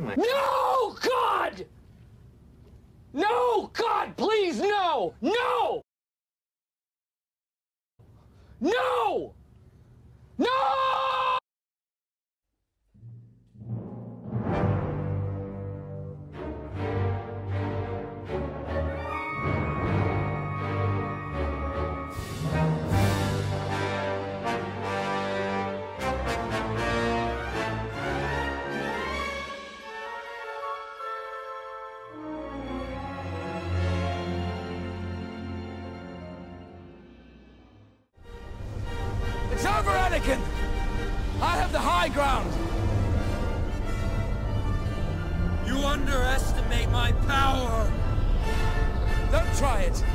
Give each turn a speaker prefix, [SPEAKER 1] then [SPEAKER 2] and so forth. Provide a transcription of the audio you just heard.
[SPEAKER 1] my...
[SPEAKER 2] No, God! No, God, please, no! No! No! No!
[SPEAKER 3] It's over, Anakin! I have the high ground!
[SPEAKER 4] You underestimate my power!
[SPEAKER 3] Don't try it!